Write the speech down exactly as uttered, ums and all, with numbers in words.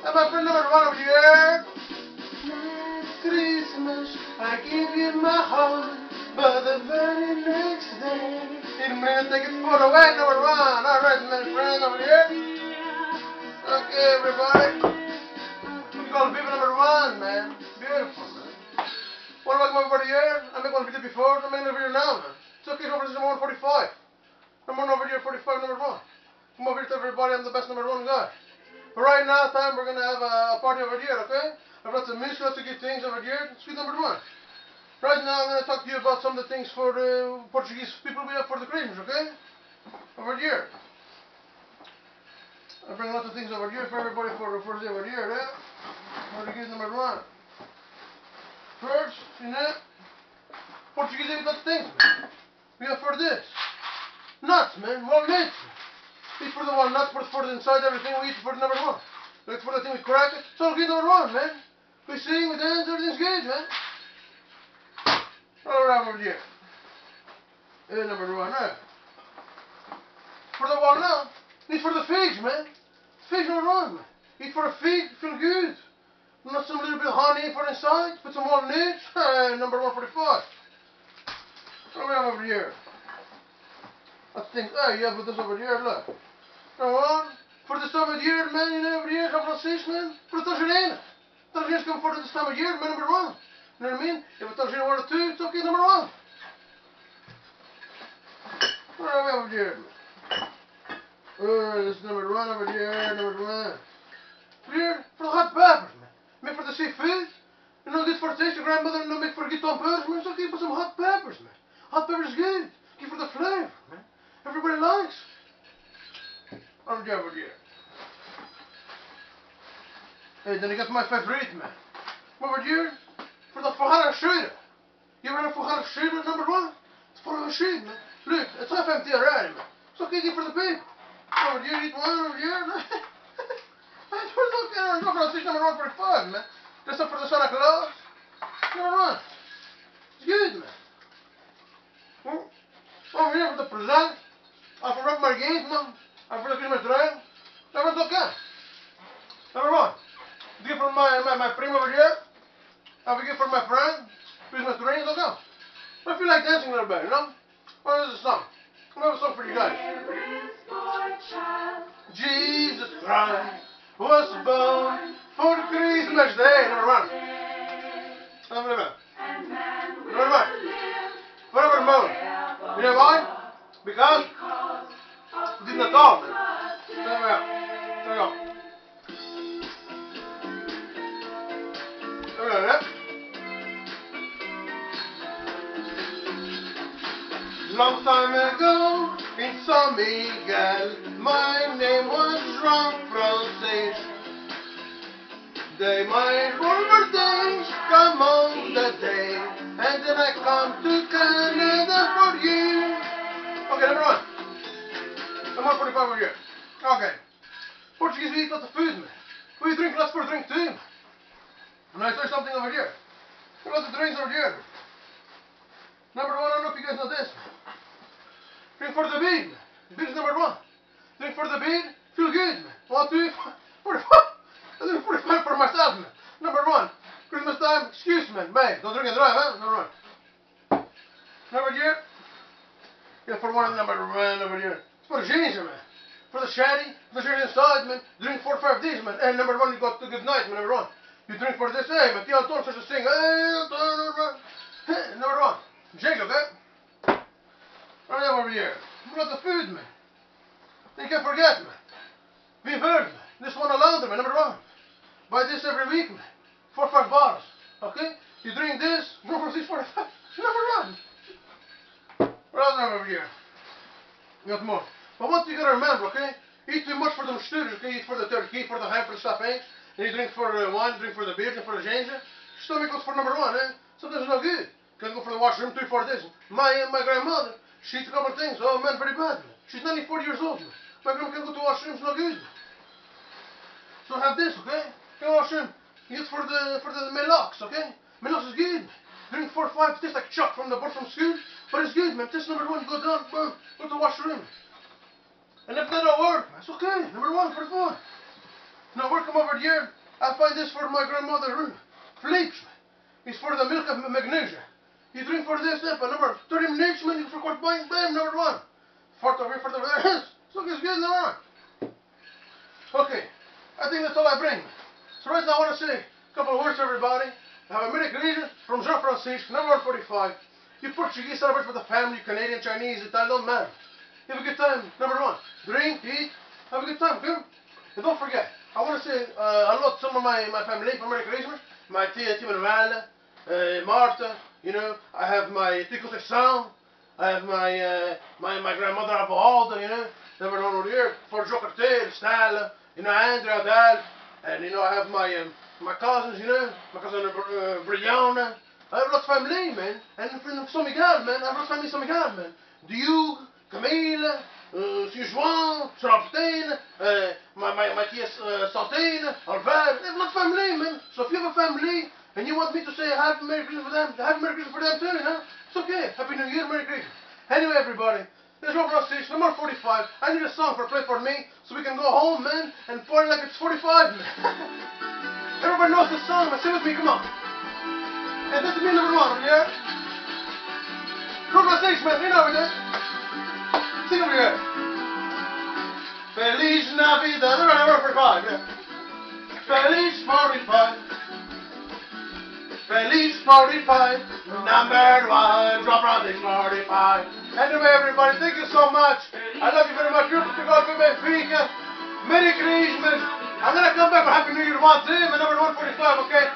And my friend number one over here. Last Christmas, I gave you my heart, but the very next day, didn't mean to take it for away, number one. All right, my friend over here. Okay, everybody. We call people number one, man. Beautiful, man. What about my over here? I made one video before, I made a video now, man. It's okay, over this is number one forty-five. Number one over here, forty-five, number one. Come over here to everybody, I'm the best number one guy. But right now, time we're going to have a party over here, okay? I've got some music, lots of good things over here. It's good number one. Right now, I'm going to talk to you about some of the things for the Portuguese people we have for the Christmas, okay? Over here. I bring lots of things over here for everybody for the first day over here, eh? Portuguese number one. First, you know, Portuguese have lots of things, man. We have for this. Nuts, man. Walnuts. Eat for the walnuts, put for the inside everything, we eat for the number one. Look for the thing, we crack it. It's all good number one, man. We sing, we dance, everything's good, man. All around over here. Uh, number one, right? For the walnut, eat for the figs, man. Figs number one, man. Eat for a fig, feel good. Not some little bit of honey for inside, put some walnuts, uh, number one forty-five. All around over here. I think, oh, you have this over here, look. Come on. For this time of year, man, you know, over here, have a six, man. For the tangerine. Tangerines come for this time of year, man, number one. You know what I mean? If a tangerine one or two, it's okay, number one. What are we over here? Oh, this is number one over here, number one. Here, for the hot peppers, man. Make for the seafood. You know, good for taste. Your grandmother, you know, make for good on peppers, man. It's okay, put some hot peppers, man. Hot peppers is good. Good for the flavor, man. Everybody likes. Over here, over here. Hey, then I got my favorite, man. Over here, for the Fajara shooter. You ever had a Fajara shooter, number one? It's for a shoot, man. Look, it's half empty already, man. It's okay for the people. Over here, eat one, over here. It's okay, I'm going for the number one forty-five, man. This up for the Santa Claus. Number one. It's good, man. Hmm? Over here for the present. I forgot my games, man. I forgot my train. Everyone's okay. Number one. Give for my, my, my friend over here. I will give for my friend. Christmas train, it's okay. I feel like dancing a little bit, you know? What is the song? I'm going to have a song for you guys. Jesus Christ was born for Christmas Day. Number one. Number one. Number one. Forever moon. You know why? Because it did not talk. There we go. There we go. There we go, yeah? Long time ago in San Miguel, my name was Jean Francis. They might roll days, come on the day, and then I come to Canada for you. Okay, number one. Number one forty-five over here. Okay. Portuguese, we eat lots of food, man. We drink lots for drink too, man. And I saw something over here. Lots of drinks over here. Number one, I don't know if you guys know this, man. Drink for the bead, man. Bead is number one. Drink for the bead, feel good, man. One, two, forty-five. I drink forty-five for myself, man. Number one. Christmas time, excuse, man. Bang. Don't drink and drive, huh? Number one. Number here. Yeah, for one number one over here. It's for the ginger, man. For the shandy, for the shandy inside, man. Drink four or five of these, man. And number one, you got the good night, man. Number one. You drink for this, hey, man. Keep on such a sing. Hey, number one. Drink, okay? Right over here. We got the food, man. You can't forget, man. We've heard, man. This one alone, man. Number one. Buy this every week, man. Four or five bottles. Okay? You drink this, go for six forty-five. Number one. What else have over here? We got more. But what you gotta remember, okay? Eat too much for them students, okay? Eat for the turkey, for the ham, for the stuffing. Then you drink for the wine, drink for the beer, drink for the ginger. Stomach goes for number one, eh? Sometimes it's not good. Can go for the washroom, three, four days. My uh, my grandmother, she eats a couple of things. Oh man, very bad, man. She's ninety-four years old, man. My grandma can go to the washroom, it's not good. So have this, okay? Go to the washroom. Use for the for the Melox, okay? Melox is good. Drink four or five, tastes like chuck from the board from school, but it's good, man. Test number one, you go down, boom, go to the washroom. And if that don't work, it's okay. Number one, for the phone. No work, come over here, I find this for my grandmother. Fleeps. It's for the milk of magnesia. You drink for this, eh? But number thirty minutes, man, you forgot buying, bam, number one. Fort over here, fort over there. So it's good, number one. Okay, I think that's all I bring. So right now I want to say a couple of words to everybody. Have a Merry Christmas from Jean Francisque, number one forty-five. You Portuguese celebrate with the family, Canadian, Chinese, Italian, don't matter. You have a good time, number one. Drink, eat, have a good time, okay? And don't forget, I want to say uh, hello to some of my, my family for Merry Christmas. My tia, tia Manuela, uh, Martha, you know, I have my Tico Texan, I have my, uh, my my grandmother Avalda, you know, never known over here, for Jocartel, Stella, you know, Andrea, Dal, and you know, I have my um, my cousins, you know, my cousin uh, Brianna. I have lots of family, man, and from São Miguel, man, I have lots of family in São Miguel, man. Diogo, Camille, uh, Sr. João, Sr. Albertine, uh, my, my, my tia uh, Santine, Albert, I have lots of family, man. So if you have a family, and you want me to say Happy Merry Christmas for them, Happy Merry Christmas for them too, you know? It's okay. Happy New Year, Merry Christmas. Anyway, everybody, this is Joao Francisque, number forty-five. I need a song for play for me, so we can go home, man, and party like it's forty-five, man. Everybody knows this song, man. Sing with me, come on. And this is me, number one, over here. Joao Francisque, man, you know over there. Sing over here. Feliz Navidad. They're number forty-five, yeah. Feliz forty-five. Feliz forty-five, number one, Joao Francisque forty-five. Anyway, everybody, thank you so much. I love you very much. Beautiful to God, good Benfica. Merry Christmas. I'm going to come back for Happy New Year one, two, and number one forty-five, okay?